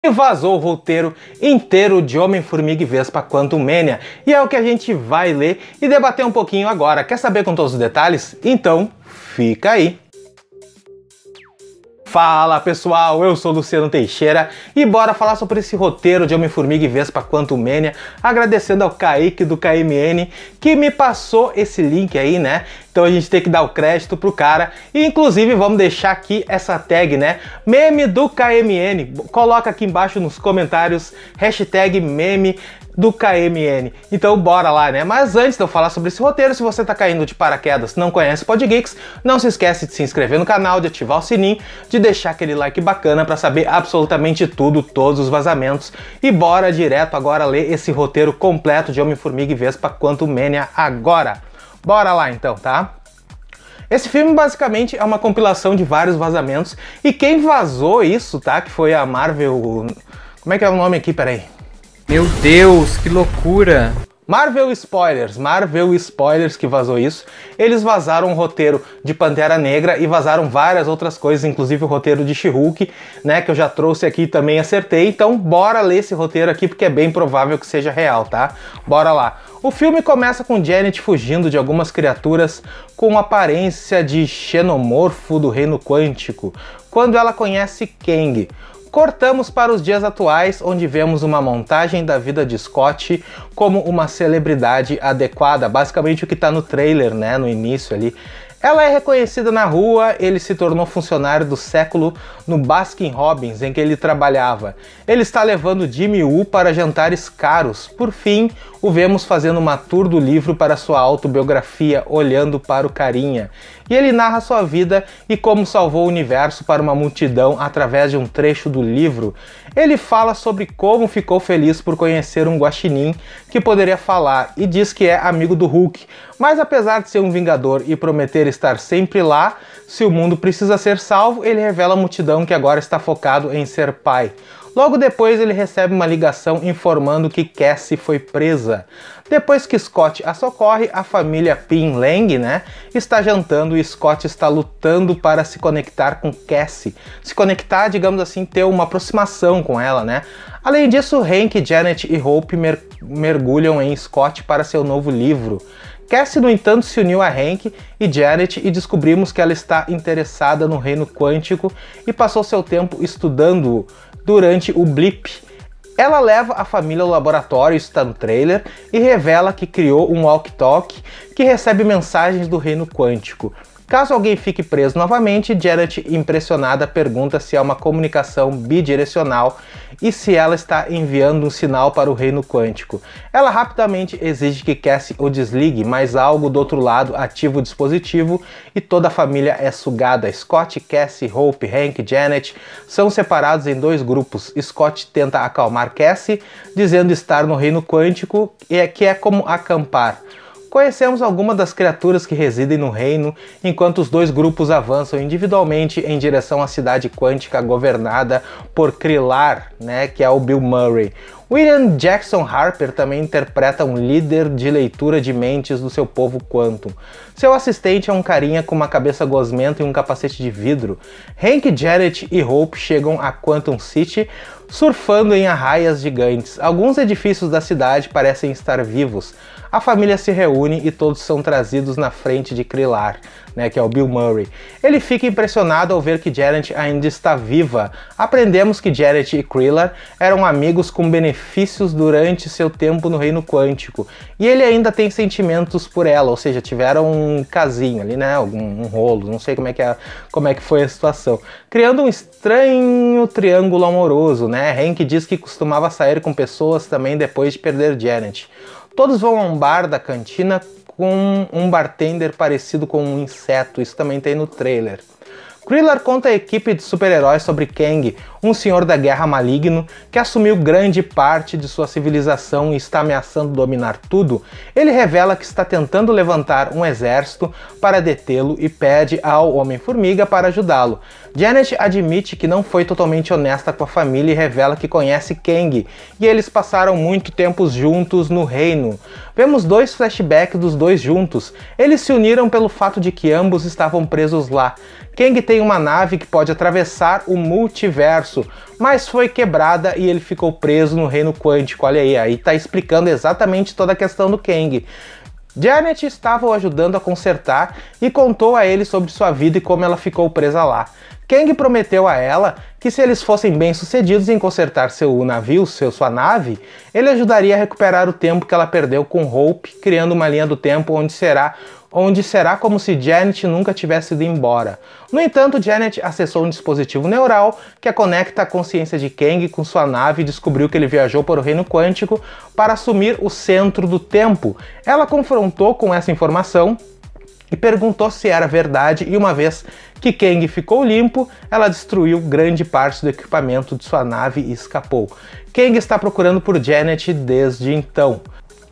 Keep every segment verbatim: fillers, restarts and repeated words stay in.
E vazou o roteiro inteiro de Homem-Formiga e Vespa Quantumania, e é o que a gente vai ler e debater um pouquinho agora. Quer saber com todos os detalhes? Então fica aí! Fala pessoal, eu sou Luciano Teixeira e bora falar sobre esse roteiro de Homem-Formiga e Vespa Quantumania, agradecendo ao Kaique do K M N que me passou esse link aí, né? Então a gente tem que dar o crédito pro cara e inclusive vamos deixar aqui essa tag, né? Meme do K M N, coloca aqui embaixo nos comentários, hashtag meme do K M N. Então bora lá, né? Mas antes de eu falar sobre esse roteiro, se você tá caindo de paraquedas, não conhece o Podgeeks, não se esquece de se inscrever no canal, de ativar o sininho, de deixar aquele like bacana pra saber absolutamente tudo, todos os vazamentos. E bora direto agora ler esse roteiro completo de Homem-Formiga e Vespa Quantumania agora. Bora lá então, tá? Esse filme basicamente é uma compilação de vários vazamentos e quem vazou isso, tá? Que foi a Marvel... Como é que é o nome aqui? Peraí. Meu Deus, que loucura! Marvel Spoilers, Marvel Spoilers que vazou isso. Eles vazaram um roteiro de Pantera Negra e vazaram várias outras coisas, inclusive o roteiro de She-Hulk, né, que eu já trouxe aqui e também acertei. Então bora ler esse roteiro aqui porque é bem provável que seja real, tá? Bora lá. O filme começa com Janet fugindo de algumas criaturas com aparência de xenomorfo do reino quântico, quando ela conhece Kang. Cortamos para os dias atuais, onde vemos uma montagem da vida de Scott como uma celebridade adequada, basicamente o que está no trailer, né, no início ali. Ela é reconhecida na rua, ele se tornou funcionário do século no Baskin Robbins, em que ele trabalhava. Ele está levando Jimmy Woo para jantares caros. Por fim, o vemos fazendo uma tour do livro para sua autobiografia, olhando para o carinha. E ele narra sua vida e como salvou o universo para uma multidão através de um trecho do livro. Ele fala sobre como ficou feliz por conhecer um guaxinim que poderia falar e diz que é amigo do Hulk, mas apesar de ser um vingador e prometer estar sempre lá, se o mundo precisa ser salvo, ele revela à multidão que agora está focado em ser pai. Logo depois ele recebe uma ligação informando que Cassie foi presa. Depois que Scott a socorre, a família Ping Lang, né, está jantando e Scott está lutando para se conectar com Cassie. Se conectar, digamos assim, ter uma aproximação com ela, né? Além disso, Hank, Janet e Hope mer mergulham em Scott para seu novo livro. Cassie, no entanto, se uniu a Hank e Janet e descobrimos que ela está interessada no reino quântico e passou seu tempo estudando durante o blip. Ela leva a família ao laboratório, isso está no trailer, e revela que criou um walkie-talkie que recebe mensagens do reino quântico. Caso alguém fique preso novamente, Janet, impressionada, pergunta se é uma comunicação bidirecional e se ela está enviando um sinal para o reino quântico. Ela rapidamente exige que Cassie o desligue, mas algo do outro lado ativa o dispositivo e toda a família é sugada. Scott, Cassie, Hope, Hank, Janet são separados em dois grupos. Scott tenta acalmar Cassie, dizendo estar no reino quântico, e que é como acampar. Conhecemos algumas das criaturas que residem no reino, enquanto os dois grupos avançam individualmente em direção à cidade quântica governada por Krillar, né, que é o Bill Murray. William Jackson Harper também interpreta um líder de leitura de mentes do seu povo Quantum. Seu assistente é um carinha com uma cabeça gosmenta e um capacete de vidro. Hank, Janet e Hope chegam a Quantum City surfando em arraias gigantes. Alguns edifícios da cidade parecem estar vivos. A família se reúne e todos são trazidos na frente de Krillar, né, que é o Bill Murray. Ele fica impressionado ao ver que Janet ainda está viva. Aprendemos que Janet e Krillar eram amigos com benefícios durante seu tempo no reino quântico. E ele ainda tem sentimentos por ela, ou seja, tiveram um casinho ali, né, algum um rolo, não sei como é, que é, como é que foi a situação. Criando um estranho triângulo amoroso, né? Hank diz que costumava sair com pessoas também depois de perder Janet. Todos vão a um bar da cantina com um bartender parecido com um inseto, isso também tem no trailer. Krillar conta à equipe de super-heróis sobre Kang, um senhor da guerra maligno que assumiu grande parte de sua civilização e está ameaçando dominar tudo. Ele revela que está tentando levantar um exército para detê-lo e pede ao Homem-Formiga para ajudá-lo. Janet admite que não foi totalmente honesta com a família e revela que conhece Kang, e eles passaram muito tempo juntos no reino. Vemos dois flashbacks dos dois juntos. Eles se uniram pelo fato de que ambos estavam presos lá. Kang tem uma nave que pode atravessar o multiverso, mas foi quebrada e ele ficou preso no reino quântico. Olha aí, aí tá explicando exatamente toda a questão do Kang. Janet estava o ajudando a consertar e contou a ele sobre sua vida e como ela ficou presa lá. Kang prometeu a ela que se eles fossem bem-sucedidos em consertar seu navio, seu, sua nave, ele ajudaria a recuperar o tempo que ela perdeu com Hope, criando uma linha do tempo onde será, onde será como se Janet nunca tivesse ido embora. No entanto, Janet acessou um dispositivo neural que a conecta a consciência de Kang com sua nave e descobriu que ele viajou para o reino quântico para assumir o centro do tempo. Ela confrontou com essa informação e perguntou se era verdade, e uma vez que Kang ficou limpo, ela destruiu grande parte do equipamento de sua nave e escapou. Kang está procurando por Janet desde então.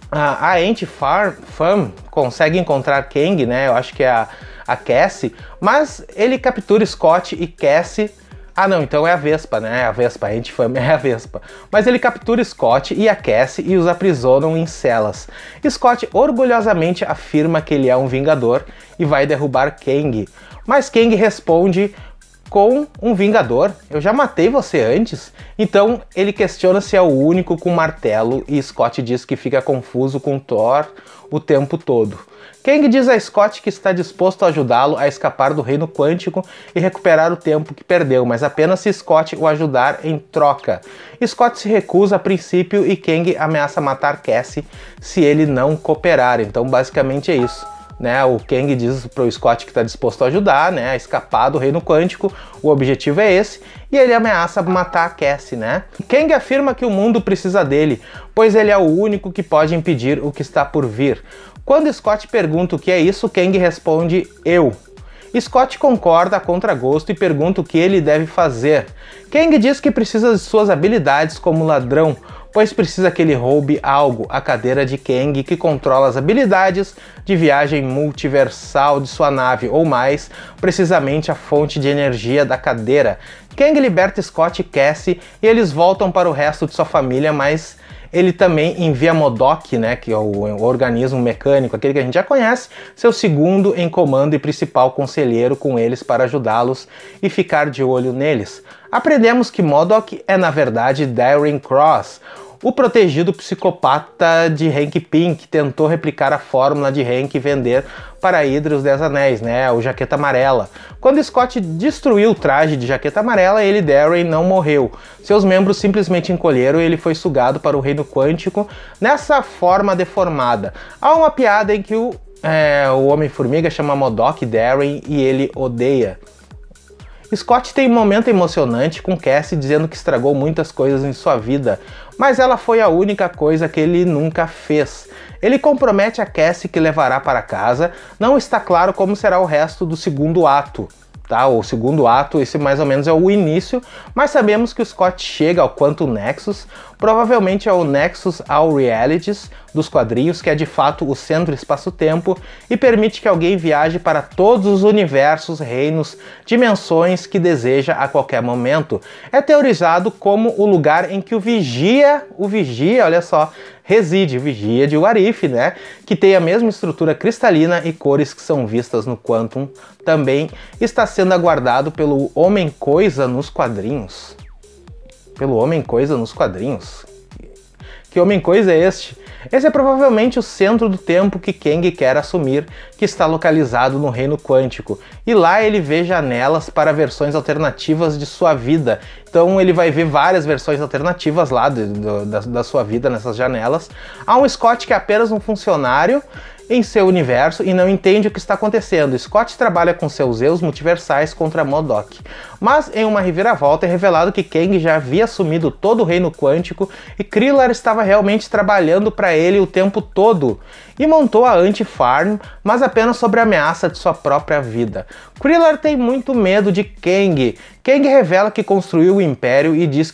A Auntie Pham consegue encontrar Kang, né? Eu acho que é a, a Cassie, mas ele captura Scott e Cassie. Ah não, então é a Vespa, né? A Vespa, a Auntie Pham é a Vespa. Mas ele captura Scott e a Cassie e os aprisionam em celas. Scott orgulhosamente afirma que ele é um vingador e vai derrubar Kang. Mas Kang responde com um vingador. Eu já matei você antes? Então ele questiona se é o único com martelo e Scott diz que fica confuso com Thor o tempo todo. Kang diz a Scott que está disposto a ajudá-lo a escapar do reino quântico e recuperar o tempo que perdeu, mas apenas se Scott o ajudar em troca. Scott se recusa a princípio e Kang ameaça matar Cassie se ele não cooperar. Então basicamente é isso. Né, o Kang diz pro Scott que está disposto a ajudar, né, a escapar do reino quântico, o objetivo é esse, e ele ameaça matar a Cassie, né. Kang afirma que o mundo precisa dele, pois ele é o único que pode impedir o que está por vir. Quando Scott pergunta o que é isso, Kang responde, eu. Scott concorda a contragosto e pergunta o que ele deve fazer. Kang diz que precisa de suas habilidades como ladrão, pois precisa que ele roube algo, a cadeira de Kang, que controla as habilidades de viagem multiversal de sua nave, ou mais precisamente a fonte de energia da cadeira. Kang liberta Scott e Cassie e eles voltam para o resto de sua família, mas ele também envia MODOK, né, que é o organismo mecânico, aquele que a gente já conhece, seu segundo em comando e principal conselheiro com eles para ajudá-los e ficar de olho neles. Aprendemos que MODOK é na verdade Darren Cross, o protegido psicopata de Hank Pym, que tentou replicar a fórmula de Hank e vender para Hydra os Dez Anéis, né, o Jaqueta Amarela. Quando Scott destruiu o traje de Jaqueta Amarela, ele, Darren, não morreu. Seus membros simplesmente encolheram e ele foi sugado para o reino quântico nessa forma deformada. Há uma piada em que o, é, o Homem-Formiga chama MODOK Darren e ele odeia. Scott tem um momento emocionante com Cassie dizendo que estragou muitas coisas em sua vida, mas ela foi a única coisa que ele nunca fez. Ele compromete a Cassie que levará para casa, não está claro como será o resto do segundo ato. Tá? O segundo ato, esse mais ou menos é o início, mas sabemos que o Scott chega ao Quantum Nexus, provavelmente é o Nexus All Realities dos quadrinhos, que é de fato o centro espaço-tempo e permite que alguém viaje para todos os universos, reinos, dimensões que deseja a qualquer momento. É teorizado como o lugar em que o Vigia, o Vigia, olha só, reside, Vigia de What If, né? Que tem a mesma estrutura cristalina e cores que são vistas no Quantum, também está sendo aguardado pelo Homem-Coisa nos quadrinhos. Pelo Homem-Coisa nos quadrinhos? Que Homem-Coisa é este? Esse é provavelmente o centro do tempo que Kang quer assumir, que está localizado no reino quântico. E lá ele vê janelas para versões alternativas de sua vida. Então ele vai ver várias versões alternativas lá de, de, da, da sua vida nessas janelas. Há um Scott que é apenas um funcionário em seu universo e não entende o que está acontecendo. Scott trabalha com seus eus multiversais contra MODOK. Mas em uma reviravolta é revelado que Kang já havia assumido todo o reino quântico e Krillin estava realmente trabalhando para ele o tempo todo. E montou a Auntie Pham, mas apenas sobre a ameaça de sua própria vida. Krillin tem muito medo de Kang. Kang revela que construiu o Império e diz que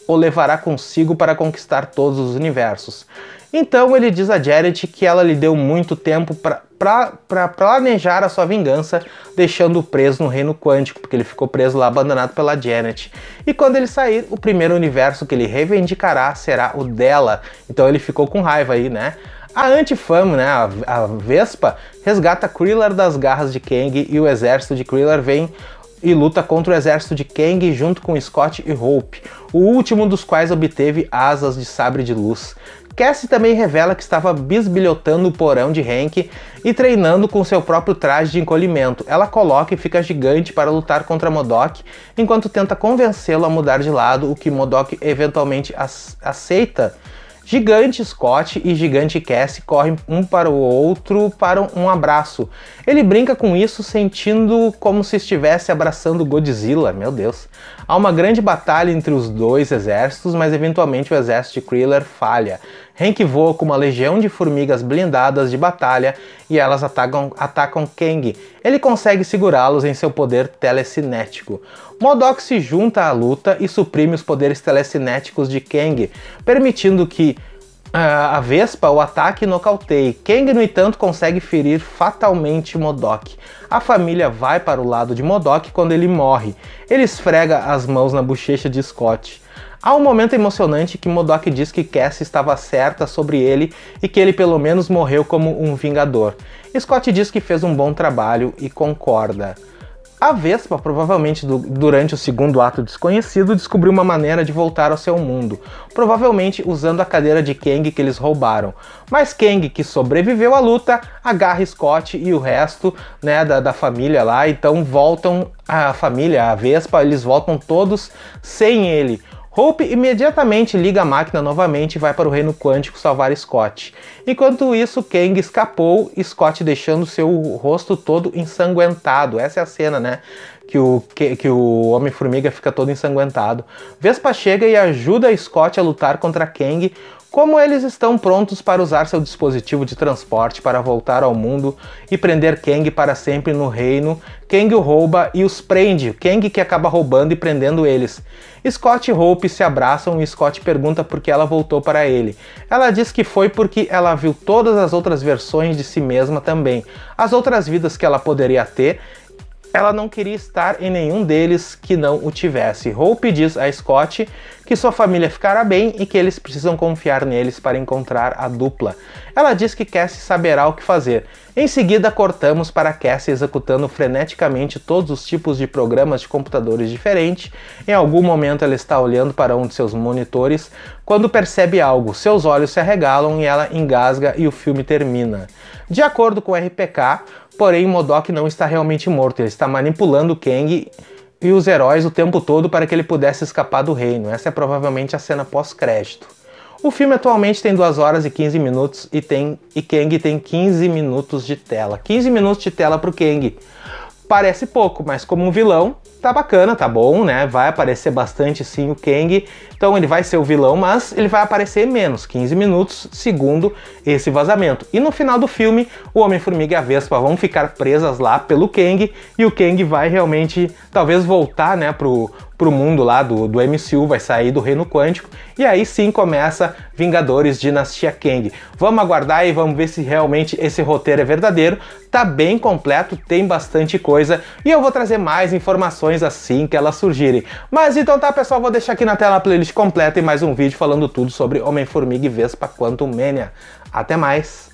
o levará consigo para conquistar todos os universos. Então ele diz a Janet que ela lhe deu muito tempo para planejar a sua vingança, deixando-o preso no reino quântico, porque ele ficou preso lá, abandonado pela Janet. E quando ele sair, o primeiro universo que ele reivindicará será o dela. Então ele ficou com raiva aí, né? A Anti-Fam, né, a, a Vespa, resgata Kriller das garras de Kang e o exército de Kriller vem e luta contra o exército de Kang junto com Scott e Hope, o último dos quais obteve asas de sabre de luz. Cassie também revela que estava bisbilhotando o porão de Hank e treinando com seu próprio traje de encolhimento. Ela coloca e fica gigante para lutar contra MODOK, enquanto tenta convencê-lo a mudar de lado, o que MODOK eventualmente aceita. Gigante Scott e Gigante Cassie correm um para o outro para um abraço. Ele brinca com isso, sentindo como se estivesse abraçando Godzilla, meu Deus. Há uma grande batalha entre os dois exércitos, mas eventualmente o exército de Kriller falha. Hank voa com uma legião de formigas blindadas de batalha e elas atacam, atacam Kang. Ele consegue segurá-los em seu poder telecinético. MODOK se junta à luta e suprime os poderes telecinéticos de Kang, permitindo que uh, a Vespa o ataque e nocauteie. Kang, no entanto, consegue ferir fatalmente MODOK. A família vai para o lado de MODOK quando ele morre. Ele esfrega as mãos na bochecha de Scott. Há um momento emocionante que MODOK diz que Cassie estava certa sobre ele e que ele pelo menos morreu como um vingador. Scott diz que fez um bom trabalho e concorda. A Vespa, provavelmente do, durante o segundo ato desconhecido, descobriu uma maneira de voltar ao seu mundo, provavelmente usando a cadeira de Kang que eles roubaram. Mas Kang, que sobreviveu à luta, agarra Scott e o resto, né, da, da família lá, então voltam a família, a Vespa, eles voltam todos sem ele. Hope imediatamente liga a máquina novamente e vai para o reino quântico salvar Scott. Enquanto isso, Kang escapou, Scott deixando seu rosto todo ensanguentado. Essa é a cena, né? Que o, que, que o Homem-Formiga fica todo ensanguentado. Vespa chega e ajuda Scott a lutar contra Kang. Como eles estão prontos para usar seu dispositivo de transporte para voltar ao mundo e prender Kang para sempre no reino, Kang o rouba e os prende, Kang que acaba roubando e prendendo eles. Scott e Hope se abraçam e Scott pergunta por que ela voltou para ele. Ela diz que foi porque ela viu todas as outras versões de si mesma também, as outras vidas que ela poderia ter. Ela não queria estar em nenhum deles que não o tivesse. Hope diz a Scott que sua família ficará bem e que eles precisam confiar neles para encontrar a dupla. Ela diz que Cassie saberá o que fazer. Em seguida, cortamos para Cassie executando freneticamente todos os tipos de programas de computadores diferentes. Em algum momento ela está olhando para um de seus monitores quando percebe algo. Seus olhos se arregalam e ela engasga e o filme termina. De acordo com o R P K, porém, MODOK não está realmente morto, ele está manipulando Kang e os heróis o tempo todo para que ele pudesse escapar do reino. Essa é provavelmente a cena pós-crédito. O filme atualmente tem duas horas e quinze minutos e, tem, e Kang tem quinze minutos de tela. quinze minutos de tela pro Kang. Parece pouco, mas como um vilão, tá bacana, tá bom, né? Vai aparecer bastante sim o Kang, então ele vai ser o vilão, mas ele vai aparecer menos, quinze minutos, segundo esse vazamento. E no final do filme, o Homem-Formiga e a Vespa vão ficar presas lá pelo Kang, e o Kang vai realmente, talvez voltar, né, pro, pro mundo lá do, do M C U, vai sair do reino quântico, e aí sim começa Vingadores Dinastia Kang. Vamos aguardar e vamos ver se realmente esse roteiro é verdadeiro. Tá bem completo, tem bastante coisa, e eu vou trazer mais informações assim que elas surgirem. Mas então tá, pessoal, vou deixar aqui na tela a playlist completa e mais um vídeo falando tudo sobre Homem-Formiga e Vespa Quantumania. Até mais!